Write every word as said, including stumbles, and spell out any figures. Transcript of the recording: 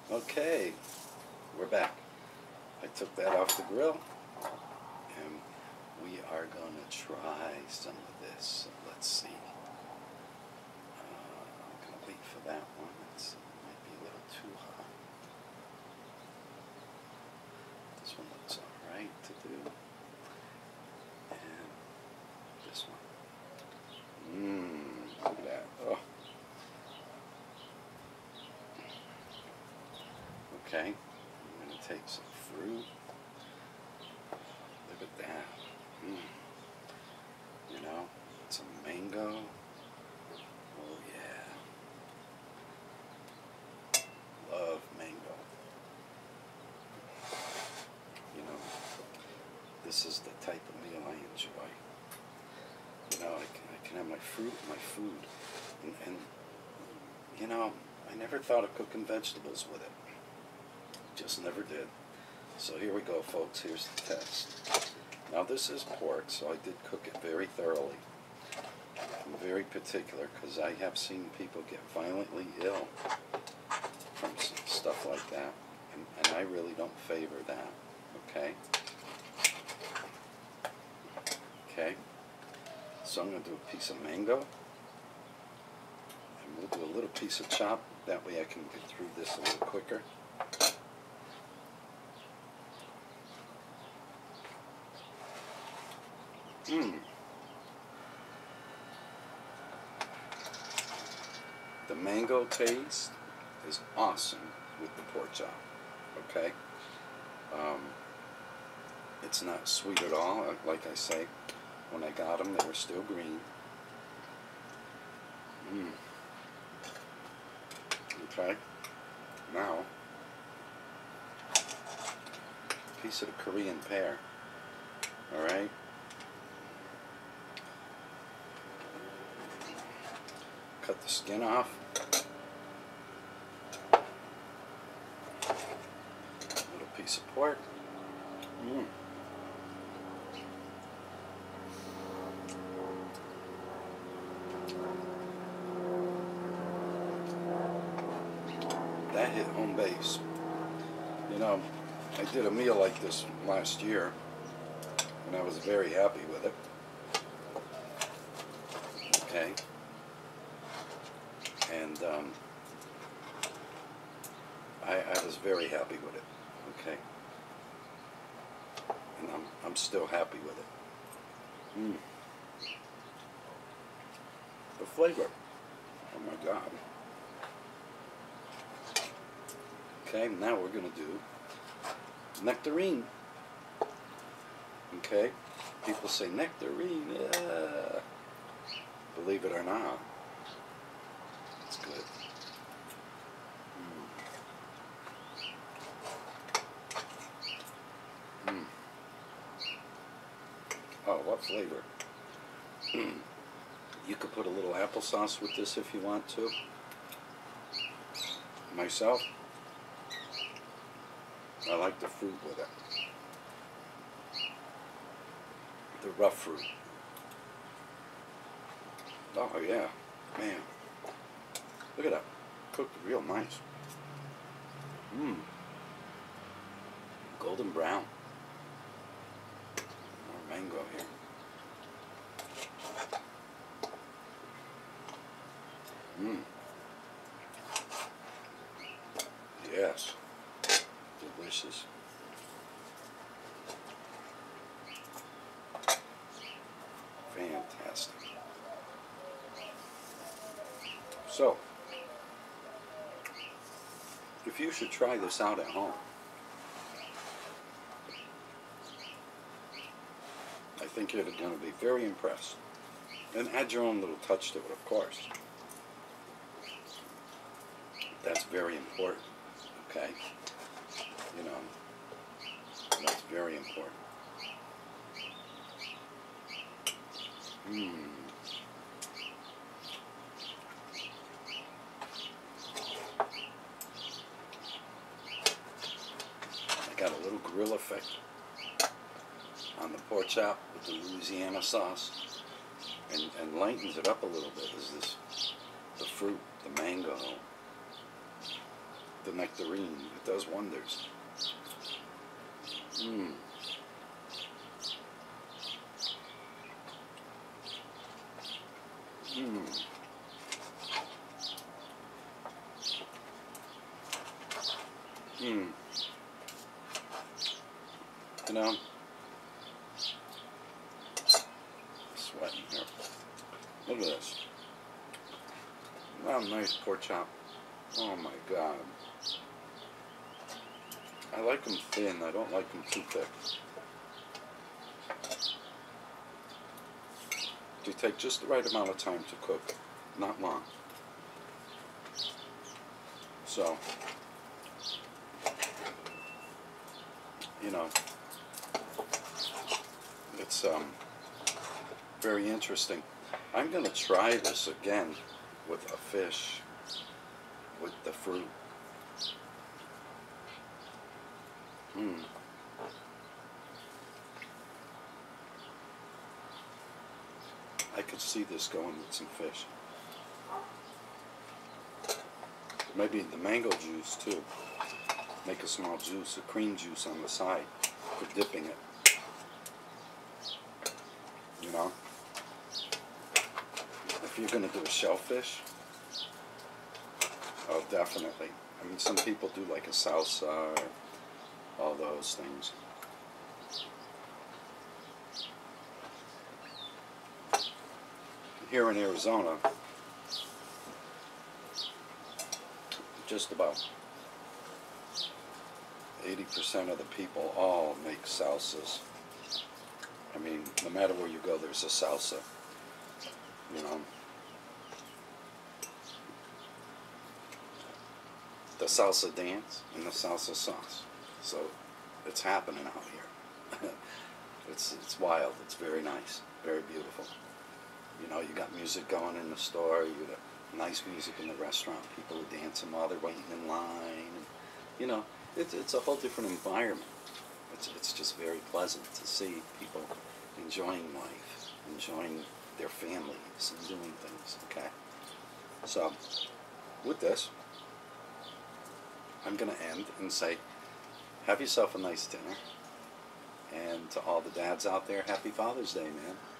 Okay, we're back. I took that off the grill, and we are going to try some of this. So let's see. Uh, I'm going to wait for that one. It's, it might be a little too hot. This one looks alright to do. And this one. Mmm, look at that. Oh. Okay, I'm going to take some fruit. Look at that. Mm. You know, some mango. Oh yeah. Love mango. You know, this is the type of meal I enjoy. You know, I can, I can have my fruit, my food. And, and, you know, I never thought of cooking vegetables with it. Just never did. So here we go, folks. Here's the test. Now this is pork, so I did cook it very thoroughly. I'm very particular because I have seen people get violently ill from stuff like that, and, and I really don't favor that. Okay. Okay. So I'm going to do a piece of mango, and we'll do a little piece of chop. That way I can get through this a little quicker. Mmm. The mango taste is awesome with the pork chop. Okay? Um, it's not sweet at all. Like I say, when I got them, they were still green. Mmm. Okay? Now, a piece of the Korean pear. Alright? Cut the skin off. Little piece of pork. Mm. That hit home base. You know, I did a meal like this last year, and I was very happy with it. Okay. And um, I, I was very happy with it. Okay. And I'm, I'm still happy with it. Mm. The flavor. Oh my God. Okay, now we're going to do nectarine. Okay. People say nectarine. Yeah. Believe it or not. It's good. Mm. Mm. Oh, what flavor? You could put a little applesauce with this if you want to. Myself, I like the fruit with it. The rough fruit. Oh yeah, man. Look at that. Cooked real nice. Mmm. Golden brown. More mango here. Mmm. Yes. Delicious. Fantastic. So, if you should try this out at home, I think you're going to be very impressed. And add your own little touch to it, of course. That's very important, okay? You know, that's very important. Mmm. I got a little grill effect on the pork chop with the Louisiana sauce, and, and lightens it up a little bit is this, the fruit, the mango. the nectarine. It does wonders. Mmm. Mmm. Mmm. You know, sweating here. Look at this. Wow, nice pork chop. Oh my God. I like them thin. I don't like them too thick. They take just the right amount of time to cook, not long. So, you know, it's um, very interesting. I'm going to try this again with a fish, with the fruit. Hmm. I could see this going with some fish. Maybe the mango juice too. Make a small juice, a cream juice on the side for dipping it. You know? If you're going to do a shellfish, oh, definitely. I mean, some people do like a salsa or all those things. Here in Arizona, just about eighty percent of the people all make salsas. I mean, no matter where you go, there's a salsa. You know, the salsa dance and the salsa sauce. So it's happening out here. it's it's wild. It's very nice, very beautiful. You know, you got music going in the store. You got nice music in the restaurant. People are dancing while they're waiting in line. And, you know, it's it's a whole different environment. It's it's just very pleasant to see people enjoying life, enjoying their families, and doing things. Okay. So, with this, I'm going to end and say, have yourself a nice dinner. And to all the dads out there, happy Father's Day, man.